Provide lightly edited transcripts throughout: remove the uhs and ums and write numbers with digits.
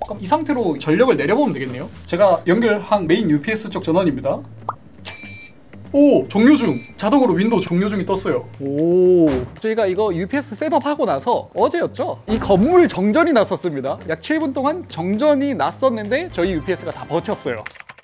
이 상태로 전력을 내려보면 되겠네요. 제가 연결한 메인 UPS 쪽 전원입니다. 오! 종료 중! 자동으로 윈도우 종료 중이 떴어요. 오, 저희가 이거 UPS 셋업하고 나서 어제였죠? 이 건물 정전이 났었습니다. 약 7분 동안 정전이 났었는데 저희 UPS가 다 버텼어요.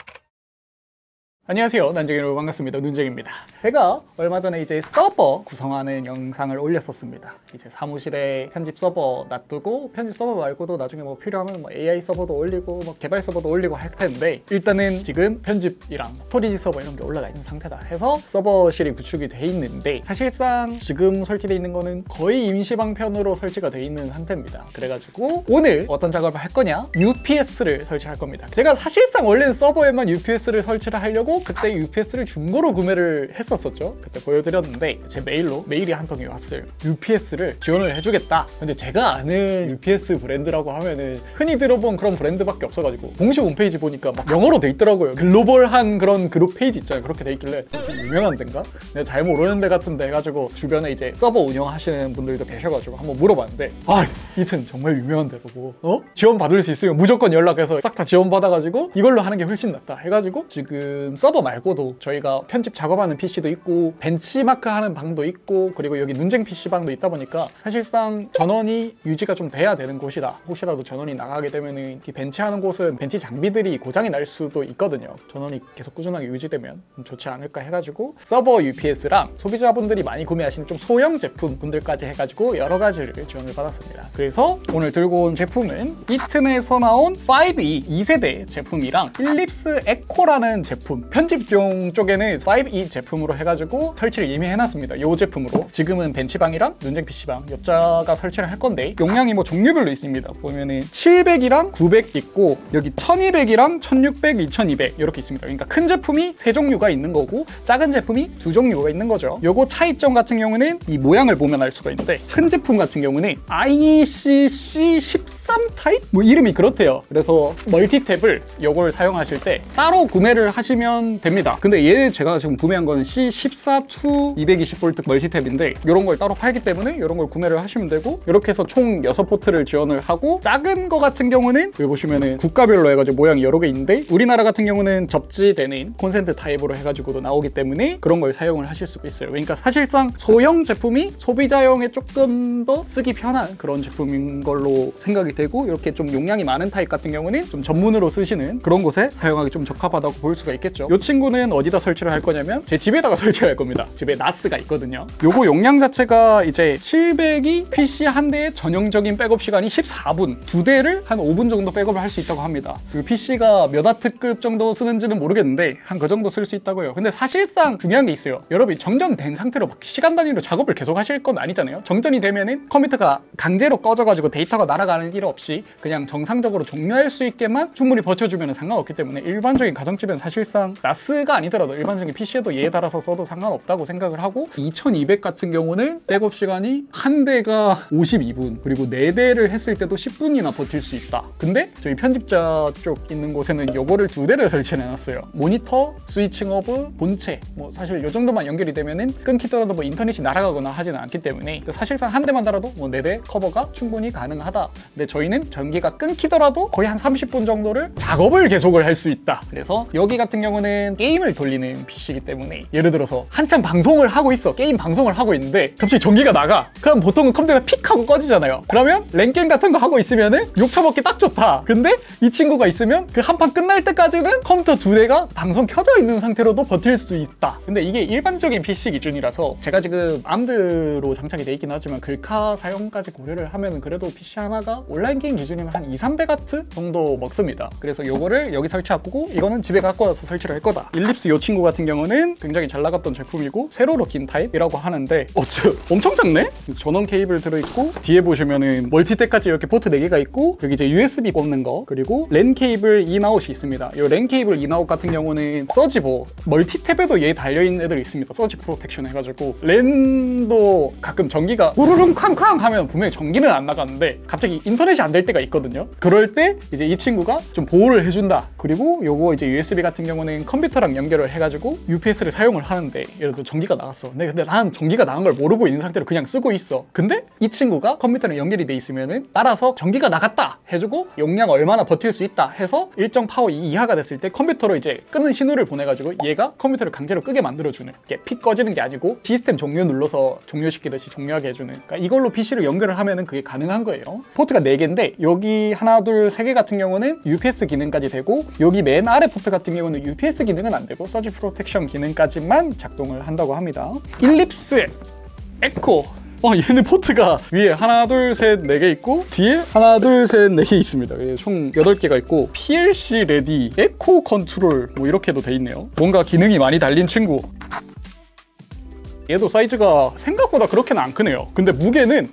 안녕하세요, 난쟁이 여러분, 반갑습니다. 눈쟁입니다. 제가 얼마 전에 이제 서버 구성하는 영상을 올렸었습니다. 이제 사무실에 편집 서버 놔두고 편집 서버 말고도 나중에 뭐 필요하면 뭐 AI 서버도 올리고 뭐 개발 서버도 올리고 할 텐데, 일단은 지금 편집이랑 스토리지 서버 이런 게 올라가 있는 상태다 해서 서버실이 구축이 돼 있는데, 사실상 지금 설치돼 있는 거는 거의 임시방편으로 설치가 돼 있는 상태입니다. 그래가지고 오늘 어떤 작업을 할 거냐, UPS를 설치할 겁니다. 제가 사실상 원래는 서버에만 UPS를 설치를 하려고 그때 UPS를 중고로 구매를 했었었죠. 그때 보여드렸는데 제 메일이 한 통이 왔어요. UPS를 지원을 해주겠다. 근데 제가 아는 UPS 브랜드라고 하면은 흔히 들어본 그런 브랜드밖에 없어가지고 공식 홈페이지 보니까 막 영어로 돼 있더라고요. 글로벌한 그런 그룹 페이지 있잖아요. 그렇게 돼 있길래 좀 유명한 데인가? 내가 잘 모르는 데 같은데 해가지고 주변에 이제 서버 운영하시는 분들도 계셔가지고 한번 물어봤는데, 아, 이튼 정말 유명한 데로 보고 지원 받을 수 있으면 무조건 연락해서 싹 다 지원 받아가지고 이걸로 하는 게 훨씬 낫다 해가지고 지금 서버 말고도 저희가 편집 작업하는 PC도 있고 벤치마크 하는 방도 있고 그리고 여기 눈쟁 PC방도 있다 보니까 사실상 전원이 유지가 좀 돼야 되는 곳이다. 혹시라도 전원이 나가게 되면 이 벤치하는 곳은 벤치 장비들이 고장이 날 수도 있거든요. 전원이 계속 꾸준하게 유지되면 좋지 않을까 해가지고 서버 UPS랑 소비자분들이 많이 구매하시는 좀 소형 제품 분들까지 해가지고 여러 가지를 지원을 받았습니다. 그래서 오늘 들고 온 제품은 이튼에서 나온 5E 2세대 제품이랑 필립스 에코라는 제품, 편집용 쪽에는 5E 제품으로 해가지고 설치를 이미 해놨습니다. 이 제품으로 지금은 벤치방이랑 눈쟁 PC방 옆자가 설치를 할 건데, 용량이 뭐 종류별로 있습니다. 보면은 700이랑 900 있고 여기 1200이랑 1600, 2200 이렇게 있습니다. 그러니까 큰 제품이 3종류가 있는 거고 작은 제품이 2종류가 있는 거죠. 요거 차이점 같은 경우는 이 모양을 보면 알 수가 있는데, 큰 제품 같은 경우는 ICC 13 타입? 뭐 이름이 그렇대요. 그래서 멀티탭을 요걸 사용하실 때 따로 구매를 하시면 됩니다. 근데 얘 제가 지금 구매한 거는 C14 220V 멀티탭인데 이런 걸 따로 팔기 때문에 이런 걸 구매를 하시면 되고, 이렇게 해서 총 6포트를 지원을 하고, 작은 거 같은 경우는 여기 보시면은 국가별로 해가지고 모양이 여러 개 있는데 우리나라 같은 경우는 접지되는 콘센트 타입으로 해가지고도 나오기 때문에 그런 걸 사용을 하실 수가 있어요. 그러니까 사실상 소형 제품이 소비자용에 조금 더 쓰기 편한 그런 제품인 걸로 생각이 되고, 이렇게 좀 용량이 많은 타입 같은 경우는 좀 전문으로 쓰시는 그런 곳에 사용하기 좀 적합하다고 볼 수가 있겠죠. 이 친구는 어디다 설치를 할 거냐면 제 집에다가 설치를 할 겁니다. 집에 나스가 있거든요. 요거 용량 자체가 이제 700이 PC 한 대의 전형적인 백업 시간이 14분, 2대를 한 5분 정도 백업을 할 수 있다고 합니다. 그 PC가 몇 와트급 정도 쓰는지는 모르겠는데 한 그 정도 쓸 수 있다고요. 근데 사실상 중요한 게 있어요. 여러분이 정전된 상태로 막 시간 단위로 작업을 계속 하실 건 아니잖아요. 정전이 되면은 컴퓨터가 강제로 꺼져가지고 데이터가 날아가는 일 없이 그냥 정상적으로 종료할 수 있게만 충분히 버텨주면 상관없기 때문에 일반적인 가정집에는 사실상 나스가 아니더라도 일반적인 PC에도 얘에 달아서 써도 상관없다고 생각을 하고, 2200 같은 경우는 백업 시간이 한 대가 52분, 그리고 4대를 했을 때도 10분이나 버틸 수 있다. 근데 저희 편집자 쪽 있는 곳에는 요거를 2대를 설치해놨어요. 모니터, 스위칭 오브, 본체, 뭐 사실 요 정도만 연결이 되면은 끊기더라도 뭐 인터넷이 날아가거나 하지는 않기 때문에 사실상 한 대만 달아도 뭐 4대 커버가 충분히 가능하다. 근데 저희는 전기가 끊기더라도 거의 한 30분 정도를 작업을 계속을 할 수 있다. 그래서 여기 같은 경우는 게임을 돌리는 PC이기 때문에 예를 들어서 한참 방송을 하고 있어, 게임 방송을 하고 있는데 갑자기 전기가 나가. 그럼 보통은 컴퓨터가 픽 하고 꺼지잖아요. 그러면 랭게임 같은 거 하고 있으면은 욕 처먹기 딱 좋다. 근데 이 친구가 있으면 그 한 판 끝날 때까지는 컴퓨터 2대가 방송 켜져 있는 상태로도 버틸 수 있다. 근데 이게 일반적인 PC 기준이라서 제가 지금 암드로 장착이 돼 있긴 하지만 글카 사용까지 고려를 하면 그래도 PC 하나가 온라인 게임 기준이면 한 200~300W 정도 먹습니다. 그래서 요거를 여기 설치하고 이거는 집에 갖고 와서 설치를 할 거다. 일립스 이 친구 같은 경우는 굉장히 잘 나갔던 제품이고 세로로 긴 타입이라고 하는데 엄청 작네? 전원 케이블 들어있고 뒤에 보시면은 멀티탭까지 이렇게 포트 4개가 있고 여기 이제 USB 뽑는 거, 그리고 랜 케이블 인아웃이 있습니다. 이 랜 케이블 인아웃 같은 경우는 서지보 멀티탭에도 얘 달려있는 애들이 있습니다. 서지 프로텍션 해가지고 랜도 가끔 전기가 우르릉 쾅쾅 하면 분명히 전기는 안 나가는데 갑자기 인터넷 인터넷이 안 될 때가 있거든요. 그럴 때 이제 이 친구가 좀 보호를 해준다. 그리고 요거 이제 USB 같은 경우는 컴퓨터랑 연결을 해가지고 UPS를 사용을 하는데, 예를 들어 전기가 나갔어. 근데 난 전기가 나간 걸 모르고 있는 상태로 그냥 쓰고 있어. 근데 이 친구가 컴퓨터랑 연결이 돼 있으면은 따라서 전기가 나갔다 해주고 용량 얼마나 버틸 수 있다 해서 일정 파워 이하가 됐을 때 컴퓨터로 이제 끄는 신호를 보내가지고 얘가 컴퓨터를 강제로 끄게 만들어주는, 이게 픽 꺼지는 게 아니고 시스템 종료 눌러서 종료시키듯이 종료하게 해주는, 그러니까 이걸로 PC를 연결을 하면은 그게 가능한 거예요. 포트가 4개인데 여기 하나 둘 3개 같은 경우는 UPS 기능까지 되고, 여기 맨 아래 포트 같은 경우는 UPS 기능은 안 되고 서지 프로텍션 기능까지만 작동을 한다고 합니다. 일립스 에코, 얘는 포트가 위에 하나 둘 셋 4개 있고 뒤에 하나 둘 셋 4개 있습니다. 총 8개가 있고 PLC 레디, 에코 컨트롤 뭐 이렇게도 돼 있네요. 뭔가 기능이 많이 달린 친구. 얘도 사이즈가 생각보다 그렇게는 안 크네요. 근데 무게는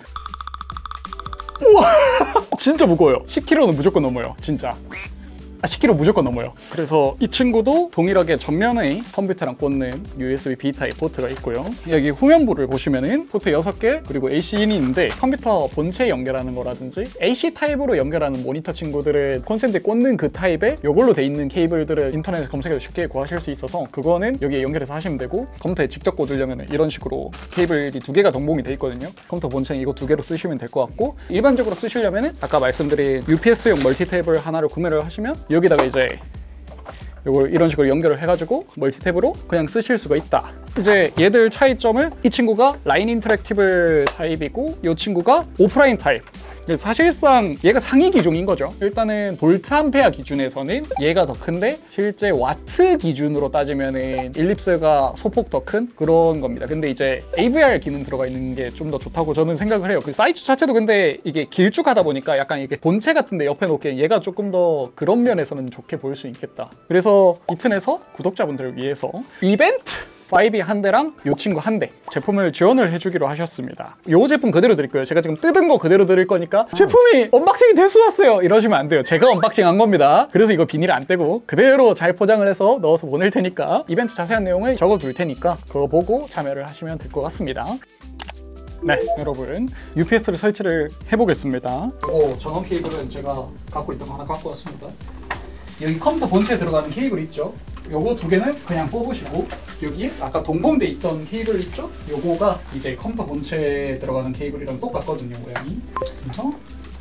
우와 진짜 무거워요. 10kg는 무조건 넘어요. 진짜 10kg 무조건 넘어요. 그래서 이 친구도 동일하게 전면에 컴퓨터랑 꽂는 USB-B 타입 포트가 있고요. 여기 후면부를 보시면은 포트 6개 그리고 AC-in이 있는데, 컴퓨터 본체에 연결하는 거라든지 AC 타입으로 연결하는 모니터 친구들은 콘센트에 꽂는 그 타입에 이걸로 돼 있는 케이블들을 인터넷에 검색해서 쉽게 구하실 수 있어서 그거는 여기에 연결해서 하시면 되고, 컴퓨터에 직접 꽂으려면 이런 식으로 케이블이 2개가 동봉이 돼 있거든요. 컴퓨터 본체는 이거 2개로 쓰시면 될 것 같고, 일반적으로 쓰시려면은 아까 말씀드린 UPS용 멀티탭을 하나를 구매를 하시면 여기다가 이제 이걸 이런 식으로 연결을 해가지고 멀티탭으로 그냥 쓰실 수가 있다. 이제 얘들 차이점은 이 친구가 라인 인터랙티브 타입이고 이 친구가 오프라인 타입. 사실상 얘가 상위 기종인 거죠. 일단은 볼트 암페어 기준에서는 얘가 더 큰데, 실제 와트 기준으로 따지면은 일립스가 소폭 더 큰 그런 겁니다. 근데 이제 AVR 기능 들어가 있는 게 좀 더 좋다고 저는 생각을 해요. 그 사이즈 자체도 근데 이게 길쭉하다 보니까 약간 이게 본체 같은데 옆에 놓기엔 얘가 조금 더 그런 면에서는 좋게 보일 수 있겠다. 그래서 이 튼에서 구독자분들을 위해서 이벤트 5이 한 대랑 이 친구 한 대 제품을 지원을 해주기로 하셨습니다. 이 제품 그대로 드릴 거예요. 제가 지금 뜯은 거 그대로 드릴 거니까 제품이 언박싱이 될 수 왔어요 이러시면 안 돼요. 제가 언박싱한 겁니다. 그래서 이거 비닐 안 떼고 그대로 잘 포장을 해서 넣어서 보낼 테니까, 이벤트 자세한 내용을 적어둘 테니까 그거 보고 참여를 하시면 될 것 같습니다. 네, 여러분 UPS를 설치를 해보겠습니다. 전원 케이블은 제가 갖고 있던 거 하나 갖고 왔습니다. 여기 컴퓨터 본체에 들어가는 케이블 있죠? 요거 2개는 그냥 뽑으시고, 여기에 아까 동봉돼 있던 케이블 있죠? 요거가 이제 컴퓨터 본체에 들어가는 케이블이랑 똑같거든요, 모양이. 그래서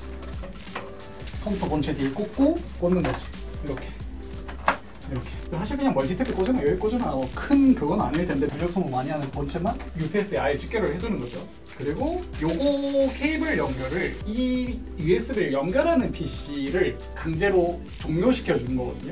컴퓨터 본체 뒤에 꽂고 꽂는 거지. 이렇게. 사실 그냥 멀티탭에 꽂으나 여기 꽂으나 큰 그건 아닐 텐데, 전력 소모 많이 하는 본체만 UPS에 아예 직결을 해주는 거죠. 그리고 요거 케이블 연결을 이 USB를 연결하는 PC를 강제로 종료시켜 주는 거거든요.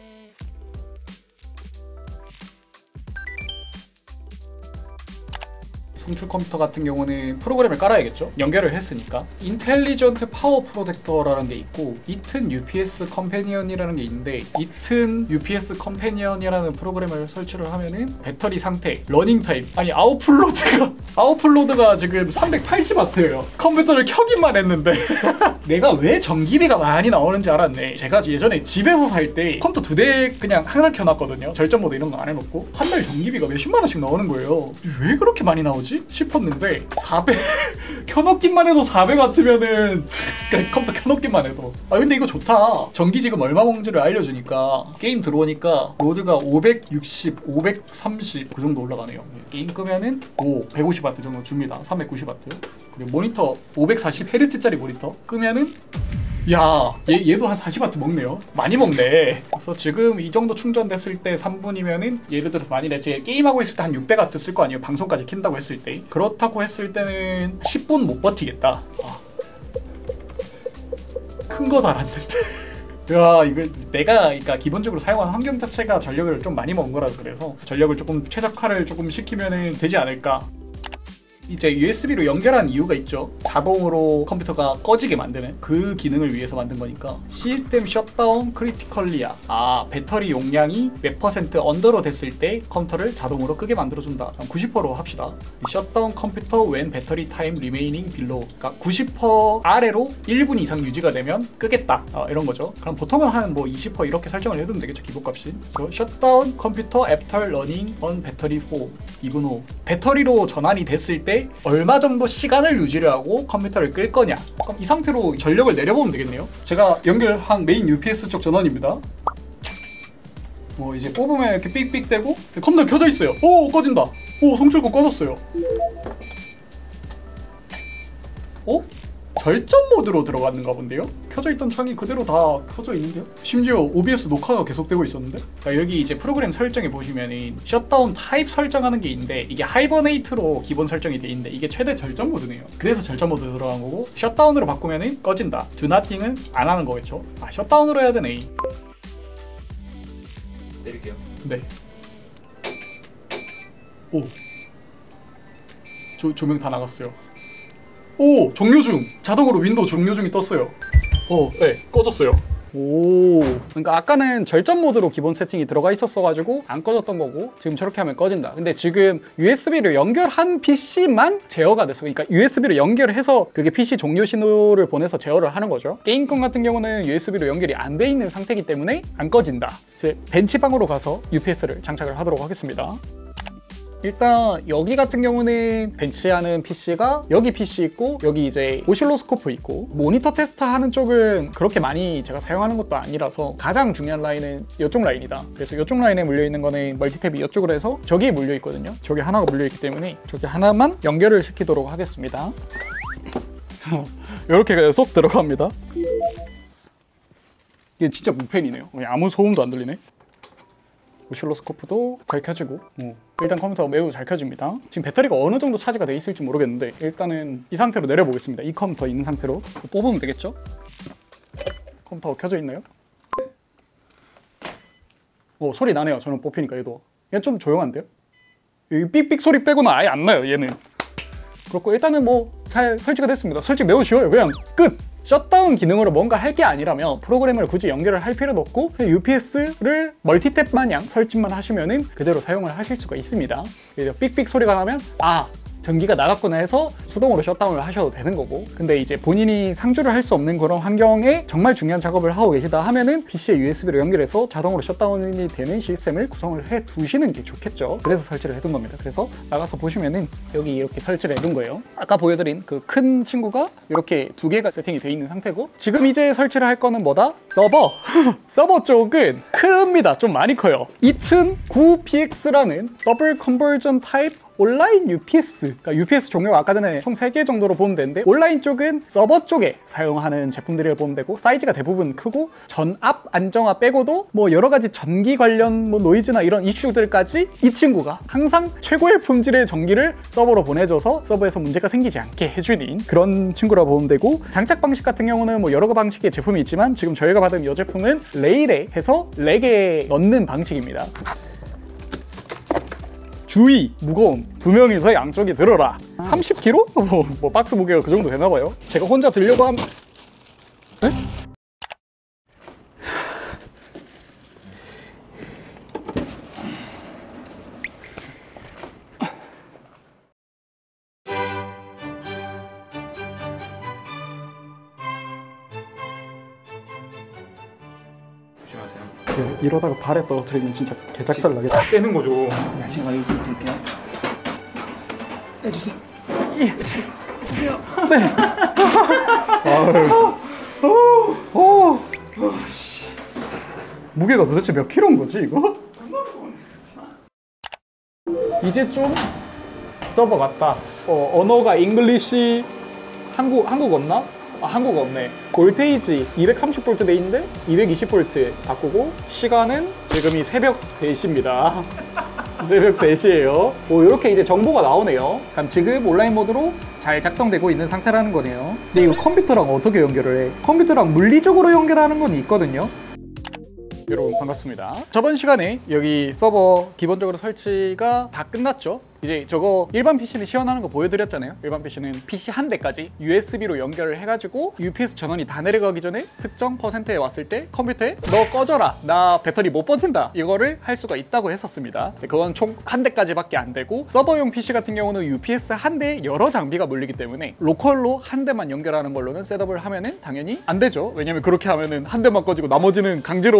송출 컴퓨터 같은 경우는 프로그램을 깔아야겠죠. 연결을 했으니까. 인텔리전트 파워 프로텍터라는 게 있고, 이튼 UPS 컴패니언이라는 게 있는데, 이튼 UPS 컴패니언이라는 프로그램을 설치를 하면은 배터리 상태, 러닝 타임, 아니 아웃풋로드가 지금 380W예요. 컴퓨터를 켜기만 했는데 내가 왜 전기비가 많이 나오는지 알았네. 제가 예전에 집에서 살 때 컴퓨터 2대 그냥 항상 켜놨거든요. 절전 모드 이런 거 안 해놓고. 한 달 전기비가 몇십만 원씩 나오는 거예요. 왜 그렇게 많이 나오지? 싶었는데 4배 켜놓기만 해도 4배 같으면은 컴퓨터 켜놓기만 해도 근데 이거 좋다. 전기 지금 얼마 먹는지를 알려주니까 게임 들어오니까 로드가 560, 530 그 정도 올라가네요. 게임 끄면은 150W 정도 줍니다. 390W. 그리고 모니터 540Hz짜리 모니터 끄면은 얘도 한 40W 먹네요. 많이 먹네. 그래서 지금 이 정도 충전됐을 때 3분이면은 예를 들어서 만일에 제가 게임하고 있을 때 한 600W 쓸 거 아니에요. 방송까지 킨다고 했을 때. 그렇다고 했을 때는 10분 못 버티겠다. 큰 거 달았는데. 이거 내가 그러니까 기본적으로 사용하는 환경 자체가 전력을 좀 많이 먹은 거라서, 그래서 전력을 조금 최적화를 조금 시키면은 되지 않을까. 이제 USB로 연결한 이유가 있죠. 자동으로 컴퓨터가 꺼지게 만드는 그 기능을 위해서 만든 거니까. 시스템 셧다운 크리티컬리아. 배터리 용량이 몇 % 언더로 됐을 때 컴퓨터를 자동으로 끄게 만들어준다. 90%로 합시다. 셧다운 컴퓨터 when battery time remaining below. 그러니까 90% 아래로 1분 이상 유지가 되면 끄겠다. 이런 거죠. 그럼 보통은 한 20% 이렇게 설정을 해두면 되겠죠. 기본값이. 셧다운 컴퓨터 after running on battery for 2분 후. 배터리로 전환이 됐을 때 이제 얼마 정도 시간을 유지를 하고 컴퓨터를 끌 거냐. 그럼 이 상태로 전력을 내려보면 되겠네요. 제가 연결한 메인 UPS 쪽 전원입니다. 이제 뽑으면 이렇게 삑삑 대고 컴퓨터 켜져 있어요. 오, 꺼진다. 오, 송출구 꺼졌어요. 절전 모드로 들어갔는가 본데요? 켜져 있던 창이 그대로 다 켜져 있는데요? 심지어 OBS 녹화가 계속되고 있었는데? 여기 이제 프로그램 설정에 보시면은 셧다운 타입 설정하는 게 있는데 이게 하이버네이트로 기본 설정이 돼 있는데 이게 최대 절전 모드네요. 그래서 절전 모드 들어간 거고 셧다운으로 바꾸면은 꺼진다. Do nothing은 안 하는 거겠죠? 셧다운으로 해야 되네. 내릴게요. 네. 오. 조명 다 나갔어요. 오! 종료 중! 자동으로 윈도우 종료 중이 떴어요. 네, 꺼졌어요. 오, 그러니까 아까는 절전 모드로 기본 세팅이 들어가 있었어가지고 안 꺼졌던 거고 지금 저렇게 하면 꺼진다. 근데 지금 USB를 연결한 PC만 제어가 됐어. 그러니까 USB를 연결해서 그게 PC 종료 신호를 보내서 제어를 하는 거죠. 게임건 같은 경우는 USB로 연결이 안 돼 있는 상태이기 때문에 안 꺼진다. 이제 벤치방으로 가서 UPS를 장착을 하도록 하겠습니다. 일단 여기 같은 경우는 벤치하는 PC가 여기 PC 있고 여기 이제 오실로스코프 있고 모니터 테스트 하는 쪽은 그렇게 많이 제가 사용하는 것도 아니라서 가장 중요한 라인은 이쪽 라인이다. 그래서 이쪽 라인에 물려있는 거는 멀티탭이 이쪽으로 해서 저기에 물려있거든요. 저기 하나가 물려있기 때문에 저기 하나만 연결을 시키도록 하겠습니다. 이렇게 그냥 쏙 들어갑니다. 이게 진짜 무펜이네요. 아무 소음도 안 들리네. 오실로스코프도 잘 켜지고 일단 컴퓨터가 매우 잘 켜집니다. 지금 배터리가 어느 정도 차지가 돼 있을지 모르겠는데 일단은 이 상태로 내려보겠습니다. 이 컴퓨터 있는 상태로 뽑으면 되겠죠? 컴퓨터가 켜져 있나요? 소리 나네요. 저는 뽑히니까 얘도. 얘 좀 조용한데요? 이 삑삑 소리 빼고는 아예 안 나요, 얘는. 그렇고 일단은 잘 설치가 됐습니다. 설치 매우 쉬워요. 그냥 끝! 셧다운 기능으로 뭔가 할 게 아니라면 프로그램을 굳이 연결을 할 필요도 없고 UPS를 멀티탭 마냥 설치만 하시면은 그대로 사용을 하실 수가 있습니다. 그래서 삑삑 소리가 나면 전기가 나갔구나 해서 수동으로 셧다운을 하셔도 되는 거고, 근데 이제 본인이 상주를 할 수 없는 그런 환경에 정말 중요한 작업을 하고 계시다 하면은 PC에 USB로 연결해서 자동으로 셧다운이 되는 시스템을 구성을 해 두시는 게 좋겠죠. 그래서 설치를 해둔 겁니다. 그래서 나가서 보시면은 여기 이렇게 설치를 해둔 거예요. 아까 보여드린 그 큰 친구가 이렇게 두 개가 세팅이 돼 있는 상태고, 지금 이제 설치를 할 거는 뭐다? 서버! 서버 쪽은 큽니다. 좀 많이 커요. 2009PX라는 더블 컨버전 타입 온라인 UPS, 그러니까 UPS 종류가 아까 전에 총 3개 정도로 보면 되는데 온라인 쪽은 서버 쪽에 사용하는 제품들을 보면 되고 사이즈가 대부분 크고 전압 안정화 빼고도 여러 가지 전기 관련 노이즈나 이런 이슈들까지 이 친구가 항상 최고의 품질의 전기를 서버로 보내줘서 서버에서 문제가 생기지 않게 해주는 그런 친구라 보면 되고, 장착 방식 같은 경우는 여러 방식의 제품이 있지만 지금 저희가 받은 이 제품은 레일에 해서 렉에 넣는 방식입니다. 주의! 무거움! 2명이서 양쪽이 들어라! 30kg? 박스 무게가 그 정도 되나봐요. 제가 혼자 들려고 하면... 에? 조심하세요. 이러다가 발에 떨어뜨리면 진짜 개작살 나겠다. 떼는 거죠. 제가 여기 들게요. 빼주세요. 빼주세요. 네. 무게가 도대체 몇 킬로인 거지 이거? 이제 좀 서버 같다. 언어가 잉글리시, 한국 없나? 한국 없네. 볼테이지 230V 돼 있는데 220V 바꾸고, 시간은 지금이 새벽 3시입니다. 새벽 3시예요. 이렇게 이제 정보가 나오네요. 그럼 지금 온라인 모드로 잘 작동되고 있는 상태라는 거네요. 근데 이거 컴퓨터랑 어떻게 연결을 해? 컴퓨터랑 물리적으로 연결하는 건 있거든요. 여러분 반갑습니다. 저번 시간에 여기 서버 기본적으로 설치가 다 끝났죠. 이제 저거 일반 PC는 시연하는 거 보여드렸잖아요. 일반 PC는 PC 한 대까지 USB로 연결을 해가지고 UPS 전원이 다 내려가기 전에 특정 퍼센트에 왔을 때 컴퓨터에 너 꺼져라, 나 배터리 못 버틴다, 이거를 할 수가 있다고 했었습니다. 그건 총 한 대까지밖에 안 되고, 서버용 PC 같은 경우는 UPS 한 대에 여러 장비가 물리기 때문에 로컬로 한 대만 연결하는 걸로는 셋업을 하면은 당연히 안 되죠. 왜냐면 그렇게 하면은 한 대만 꺼지고 나머지는 강제로 결국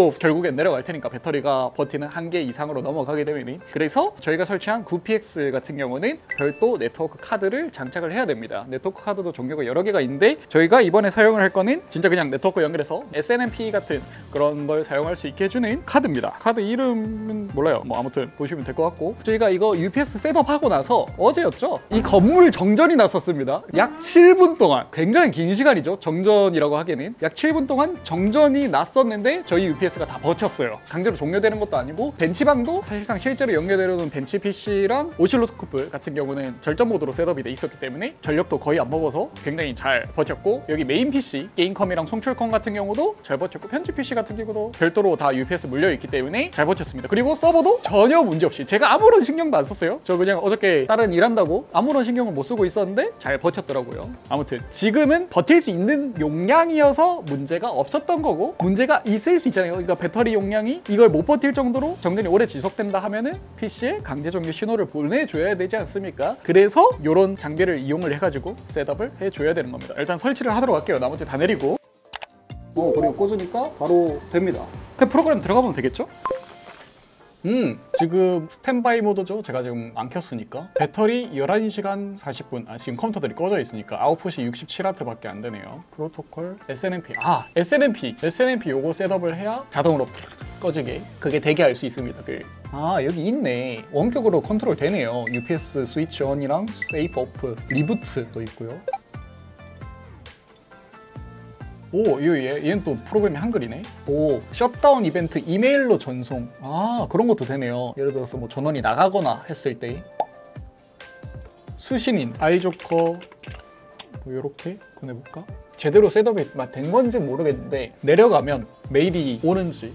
결국엔 내려갈 테니까 배터리가 버티는 한계 이상으로 넘어가게 되면 그래서 저희가 설치한 9PX 같은 경우는 별도 네트워크 카드를 장착을 해야 됩니다. 네트워크 카드도 종류가 여러 개가 있는데 저희가 이번에 사용을 할 거는 진짜 그냥 네트워크 연결해서 SNMP 같은 그런 걸 사용할 수 있게 해주는 카드입니다. 카드 이름은 몰라요. 뭐 아무튼 보시면 될 것 같고 저희가 이거 UPS 셋업하고 나서 어제였죠? 이 건물 정전이 났었습니다. 약 7분 동안 굉장히 긴 시간이죠. 정전이라고 하기에는 약 7분 동안 정전이 났었는데 저희 UPS가 다 버텼어요. 강제로 종료되는 것도 아니고 벤치방도 사실상 실제로 연결되려는 벤치 PC랑 오실로스코프 같은 경우는 절전 모드로 셋업이 돼 있었기 때문에 전력도 거의 안 먹어서 굉장히 잘 버텼고 여기 메인 PC 게임컴이랑 송출컴 같은 경우도 잘 버텼고 편집 PC 같은 경우도 별도로 다 UPS 물려있기 때문에 잘 버텼습니다. 그리고 서버도 전혀 문제없이 제가 아무런 신경도 안 썼어요. 저 그냥 어저께 다른 일한다고 아무런 신경을 못 쓰고 있었는데 잘 버텼더라고요. 아무튼 지금은 버틸 수 있는 용량이어서 문제가 없었던 거고 문제가 있을 수 있잖아요. 그러니까 배터리 용량이 이걸 못 버틸 정도로 정전이 오래 지속된다 하면은 PC에 강제 종료 신호를 보내줘야 되지 않습니까? 그래서 이런 장비를 이용을 해가지고 셋업을 해줘야 되는 겁니다. 일단 설치를 하도록 할게요. 나머지 다 내리고 그리고 꽂으니까 바로 됩니다. 그냥 프로그램 들어가 보면 되겠죠? 지금 스탠바이 모드죠. 제가 지금 안 켰으니까 배터리 11시간 40분 지금 컴퓨터들이 꺼져 있으니까 아웃풋이 67W 밖에 안 되네요. 프로토콜 SNMP SNMP 요거 셋업을 해야 자동으로 꺼지게 그게 되게 할 수 있습니다. 여기 있네. 원격으로 컨트롤 되네요. UPS 스위치 온이랑 세이프 오프 리부트도 있고요. 얘는 또 프로그램이 한글이네. 셧다운 이벤트 이메일로 전송. 그런 것도 되네요. 예를 들어서 뭐 전원이 나가거나 했을 때 수신인, 아이조커 뭐 이렇게 보내볼까? 제대로 셋업이 된 건지 모르겠는데 내려가면 메일이 오는지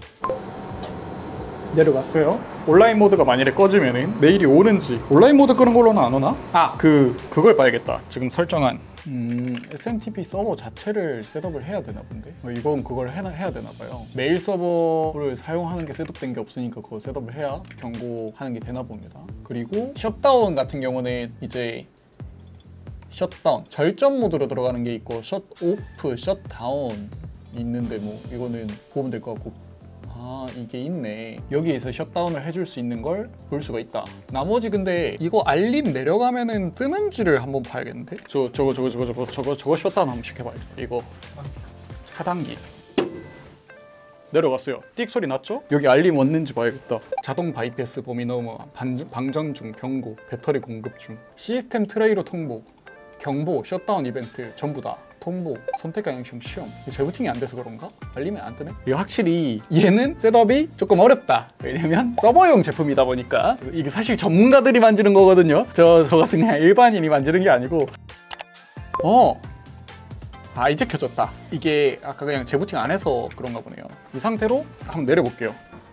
내려갔어요. 온라인 모드가 만일에 꺼지면은 메일이 오는지 온라인 모드 끄는 걸로는 안 오나? 그걸 봐야겠다. 지금 설정한 SMTP 서버 자체를 셋업을 해야 되나 본데? 이건 그걸 해야 되나 봐요. 메일 서버를 사용하는 게 셋업된 게 없으니까 그거 셋업을 해야 경고하는 게 되나 봅니다. 그리고 셧다운 같은 경우는 이제 셧다운, 절전 모드로 들어가는 게 있고 셧 오프, 셧다운 있는데 뭐 이거는 보면 될 것 같고 이게 있네. 여기에서 셧다운을 해줄 수 있는 걸 볼 수가 있다. 나머지 근데 이거 알림 내려가면은 뜨는지를 한번 봐야겠는데? 저거 셧다운 한 번씩 해봐야겠다. 이거 차단기 내려갔어요. 띡 소리 났죠? 여기 알림 왔는지 봐야겠다. 자동 바이패스 범위 넘어, 방전 중, 경고, 배터리 공급 중, 시스템 트레이로 통보, 경보, 셧다운 이벤트 전부 다 통보, 선택 가능성 시험. 재부팅이 안 돼서 그런가? 알림이 안 뜨네? 이거 확실히 얘는 셋업이 조금 어렵다. 왜냐면 서버용 제품이다 보니까 이게 사실 전문가들이 만지는 거거든요. 저 같은 그냥 일반인이 만지는 게 아니고 이제 켜졌다. 이게 아까 그냥 재부팅 안 해서 그런가 보네요. 이 상태로 한번 내려볼게요.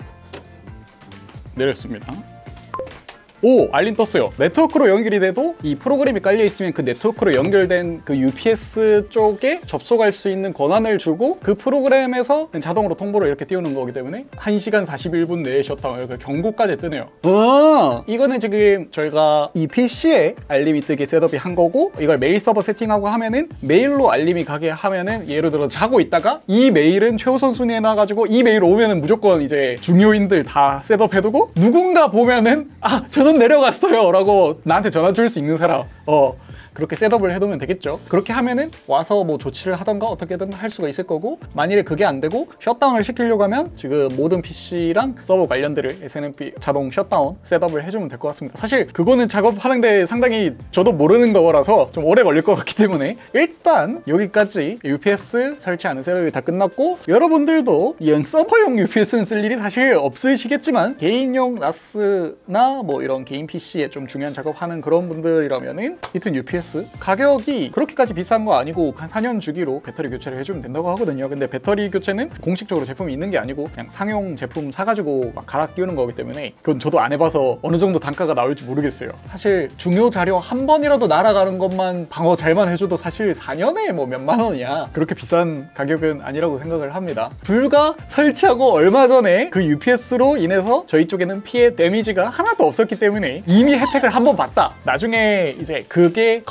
내렸습니다. 알림 떴어요. 네트워크로 연결이 돼도 이 프로그램이 깔려 있으면 그 네트워크로 연결된 그 UPS 쪽에 접속할 수 있는 권한을 주고 그 프로그램에서 자동으로 통보를 이렇게 띄우는 거기 때문에 1시간 41분 내에 셧다운 이렇게 경고까지 뜨네요. 이거는 지금 저희가 이 PC에 알림이 뜨게 셋업이 한 거고 이걸 메일 서버 세팅하고 하면은 메일로 알림이 가게 하면은 예를 들어 자고 있다가 이 메일은 최우선 순위에 놔가지고 이 메일 오면은 무조건 이제 중요인들 다 셋업해두고 누군가 보면은 저는 내려갔어요 라고 나한테 전화 줄 수 있는 사람 그렇게 셋업을 해두면 되겠죠. 그렇게 하면은 와서 뭐 조치를 하던가 어떻게든 할 수가 있을 거고 만일에 그게 안 되고 셧다운을 시키려고 하면 지금 모든 PC랑 서버 관련들을 SNMP 자동 셧다운 셋업을 해주면 될 것 같습니다. 사실 그거는 작업하는데 상당히 저도 모르는 거라서 좀 오래 걸릴 것 같기 때문에 일단 여기까지 UPS 설치하는 셋업이 다 끝났고 여러분들도 이런 서버용 UPS는 쓸 일이 사실 없으시겠지만 개인용 나스나 뭐 이런 개인 PC에 좀 중요한 작업하는 그런 분들이라면은 이튼 UPS 가격이 그렇게까지 비싼 거 아니고 한 4년 주기로 배터리 교체를 해주면 된다고 하거든요. 근데 배터리 교체는 공식적으로 제품이 있는 게 아니고 그냥 상용 제품 사가지고 막 갈아 끼우는 거기 때문에 그건 저도 안 해봐서 어느 정도 단가가 나올지 모르겠어요. 사실 중요 자료 한 번이라도 날아가는 것만 방어 잘만 해줘도 사실 4년에 뭐 몇만 원이야. 그렇게 비싼 가격은 아니라고 생각을 합니다. 불과 설치하고 얼마 전에 그 UPS로 인해서 저희 쪽에는 피해 데미지가 하나도 없었기 때문에 이미 혜택을 한 번 봤다. 나중에 이제 그게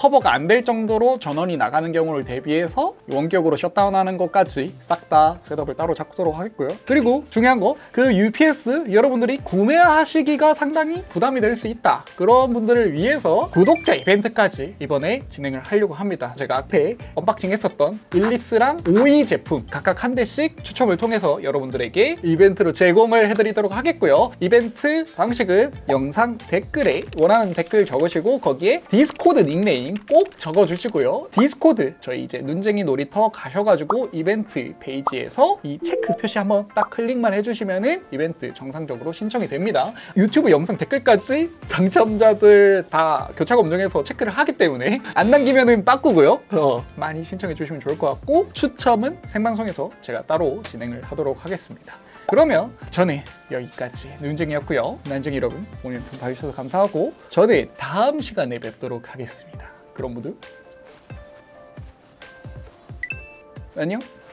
커버가 안 될 정도로 전원이 나가는 경우를 대비해서 원격으로 셧다운하는 것까지 싹 다 셋업을 따로 잡도록 하겠고요. 그리고 중요한 거, 그 UPS 여러분들이 구매하시기가 상당히 부담이 될 수 있다. 그런 분들을 위해서 구독자 이벤트까지 이번에 진행을 하려고 합니다. 제가 앞에 언박싱 했었던 일립스랑 오이 제품 각각 한 대씩 추첨을 통해서 여러분들에게 이벤트로 제공을 해드리도록 하겠고요. 이벤트 방식은 영상 댓글에 원하는 댓글 적으시고 거기에 디스코드 닉네임 꼭 적어주시고요. 디스코드 저희 이제 눈쟁이 놀이터 가셔가지고 이벤트 페이지에서 이 체크 표시 한번 딱 클릭만 해주시면은 이벤트 정상적으로 신청이 됩니다. 유튜브 영상 댓글까지 당첨자들 다 교차 검증해서 체크를 하기 때문에 안 남기면은 빠꾸고요. 많이 신청해 주시면 좋을 것 같고 추첨은 생방송에서 제가 따로 진행을 하도록 하겠습니다. 그러면 저는 여기까지 눈쟁이였고요. 난쟁이 여러분, 오늘 인터뷰 봐주셔서 감사하고 저는 다음 시간에 뵙도록 하겠습니다. 그럼 모두 안녕.